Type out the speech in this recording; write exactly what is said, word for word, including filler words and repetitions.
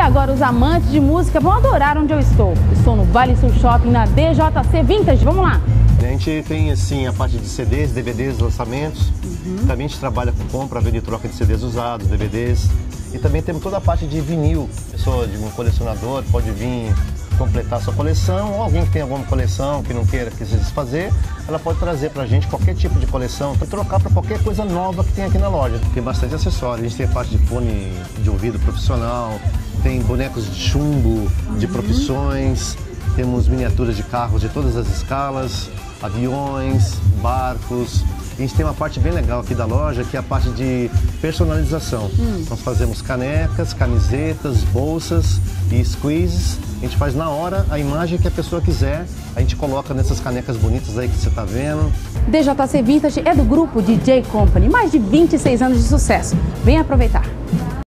agora os amantes de música vão adorar onde eu estou. Estou no Vale Sul Shopping, na D J C Vintage. Vamos lá! A gente tem assim a parte de C Ds, D V Ds, lançamentos. Uhum. Também a gente trabalha com compra, venda e troca de C Ds usados, D V Ds. E também temos toda a parte de vinil. Pessoa de um colecionador pode vir completar sua coleção, ou alguém que tem alguma coleção que não queira que se desfazer, ela pode trazer pra gente qualquer tipo de coleção para trocar para qualquer coisa nova que tem aqui na loja. Tem bastante acessório, a gente tem a parte de fone de ouvido profissional, tem bonecos de chumbo, de profissões, temos miniaturas de carros de todas as escalas, aviões, barcos. A gente tem uma parte bem legal aqui da loja, que é a parte de personalização. Hum. Nós fazemos canecas, camisetas, bolsas e squeezes. A gente faz na hora a imagem que a pessoa quiser. A gente coloca nessas canecas bonitas aí que você está vendo. D J C Vintage é do grupo D J Company. Mais de vinte e seis anos de sucesso. Vem aproveitar.